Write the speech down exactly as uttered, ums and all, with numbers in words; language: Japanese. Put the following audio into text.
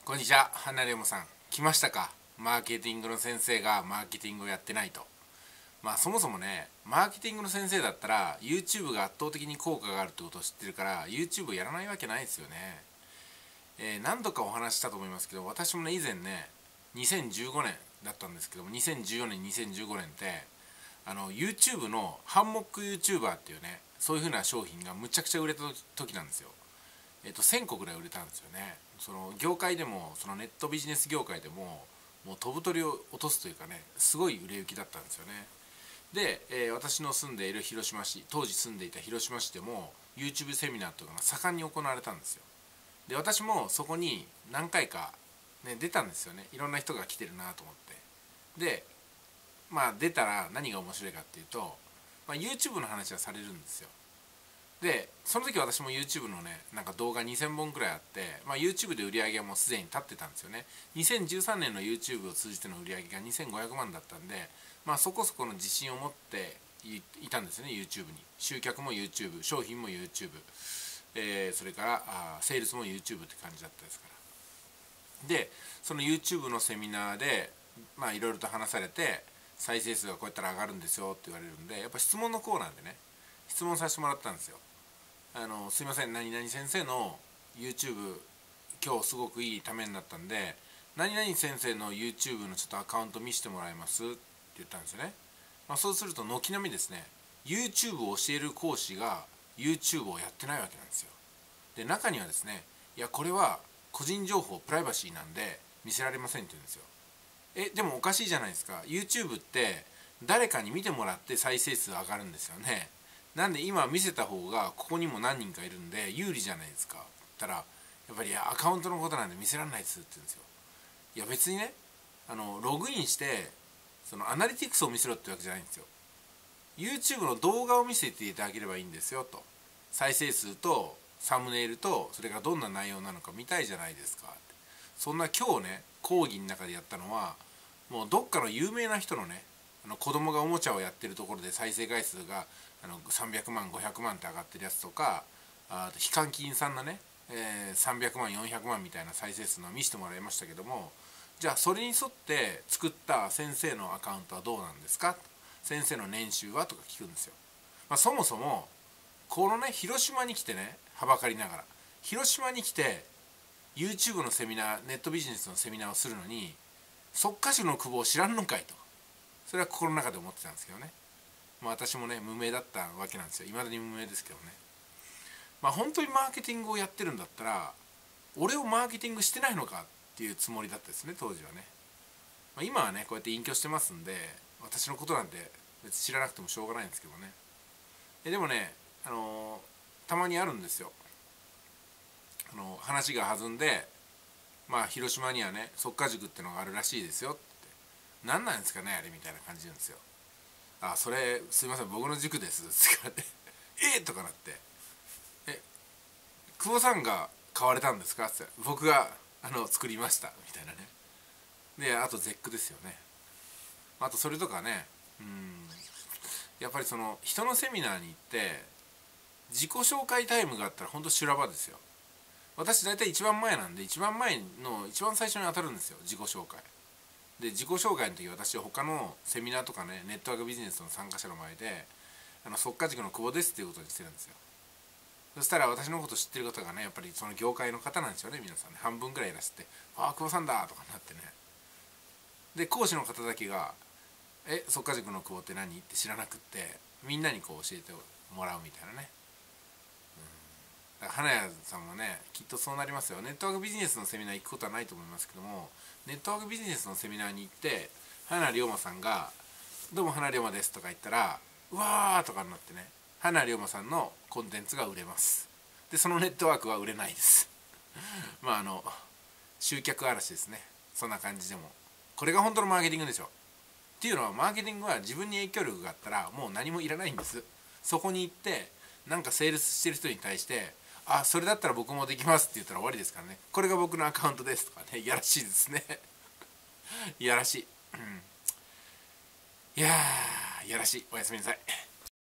こんにちは、花レモさん。来ましたか？マーケティングの先生がマーケティングをやってないと。まあそもそもね、マーケティングの先生だったら YouTube が圧倒的に効果があるってことを知ってるから YouTube をやらないわけないですよね。えー何度かお話ししたと思いますけど、私もね以前ねにせんじゅうごねんだったんですけども、にせんじゅうよねんにせんじゅうごねんってあの YouTube のハンモック YouTuber っていうね、そういう風な商品がむちゃくちゃ売れた時なんですよ。えっとせんこぐらい売れたんですよね。その業界でも、そのネットビジネス業界でももう飛ぶ鳥を落とすというかね、すごい売れ行きだったんですよね。で、えー私の住んでいる広島市、当時住んでいた広島市でも YouTube セミナーというのが盛んに行われたんですよ。で私もそこに何回か、ね、出たんですよね。いろんな人が来てるなと思って。でまあ出たら何が面白いかっていうと、まあ、YouTube の話はされるんですよ。でその時私も YouTube のねなんか動画にせんぼんくらいあって、まあ、YouTube で売り上げはもうすでに立ってたんですよね。にせんじゅうさんねんの YouTube を通じての売り上げがにせんごひゃくまんだったんで、まあ、そこそこの自信を持っていいたんですよね。 YouTube に集客も YouTube、 商品も YouTube、えーそれからあセールスも YouTube って感じだったですから。でその YouTube のセミナーでまあいろいろと話されて、再生数がこうやったら上がるんですよって言われるんで、やっぱ質問のコーナーでね質問させてもらったんですよ。あのすいません、何々先生の YouTube 今日すごくいいためになったんで、何々先生の YouTube のちょっとアカウント見せてもらえますって言ったんですよね。まあ、そうすると軒並みですね YouTube を教える講師が YouTube をやってないわけなんですよ。で中にはですね、いやこれは個人情報プライバシーなんで見せられませんって言うんですよ。えでもおかしいじゃないですか。 YouTube って誰かに見てもらって再生数上がるんですよね。なんで今見せた方がここにも何人かいるんで有利じゃないですかって言ったら、やっぱりアカウントのことなんで見せられないですって言うんですよ。いや別にね、あのログインしてそのアナリティクスを見せろってわけじゃないんですよ。 YouTube の動画を見せていただければいいんですよと。再生数とサムネイルと、それからどんな内容なのか見たいじゃないですかって。そんな今日ね講義の中でやったのは、もうどっかの有名な人のね、あの子供がおもちゃをやってるところで再生回数があのさんびゃくまんごひゃくまんって上がってるやつとか、あとヒカキンさんのね、えー、さんびゃくまんよんひゃくまんみたいな再生数のを見せてもらいましたけども、じゃあそれに沿って作った先生のアカウントはどうなんですか、先生の年収はとか聞くんですよ。まあ、そもそもこのね広島に来てね、はばかりながら広島に来て YouTube のセミナー、ネットビジネスのセミナーをするのに即可種の久保を知らんのかいと、それは心の中で思ってたんですけどね。まあ私もね無名だったわけなんですよ。未だに無名ですけどね。まあ本当にマーケティングをやってるんだったら俺をマーケティングしてないのかっていうつもりだったですね、当時はね。まあ、今はねこうやって隠居してますんで私のことなんて別に知らなくてもしょうがないんですけどね。えでもね、あのーたまにあるんですよ。あのー話が弾んで、まあ広島にはね即可塾ってのがあるらしいですよって。何なんですかねあれみたいな感じなんですよ。あ、それすいません僕の塾ですって言われてえっとかなって、え久保さんが買われたんですかって僕があの作りましたみたいなね。であと絶句ですよね。あとそれとかね、うんやっぱりその人のセミナーに行って自己紹介タイムがあったら本当修羅場ですよ。私大体一番前なんで一番前の一番最初に当たるんですよ、自己紹介で。自己紹介の時私は他のセミナーとかねネットワークビジネスの参加者の前であの即可塾の久保ですっていうことにしてるんですよ。そしたら私のこと知ってる方がねやっぱりその業界の方なんですよね、皆さんね。半分くらいいらっしゃって「ああ久保さんだ」とかなってね。で講師の方だけが「え即可塾の久保って何?」って知らなくってみんなにこう教えてもらうみたいなね。だから花屋さんもねきっとそうなりますよ。ネットワークビジネスのセミナー行くことはないと思いますけども、ネットワークビジネスのセミナーに行って花龍馬さんが「どうも花龍馬です」とか言ったら「うわー」とかになってね、花龍馬さんのコンテンツが売れます。でそのネットワークは売れないですまああの集客嵐ですね。そんな感じでもこれが本当のマーケティングでしょ。っていうのはマーケティングは自分に影響力があったらもう何もいらないんです。そこに行ってなんかセールスしてる人に対して「あそれだったら僕もできます」って言ったら終わりですからね。これが僕のアカウントですとかね、いやらしいですねいやらしい、うん、いやーいやらしい。おやすみなさい。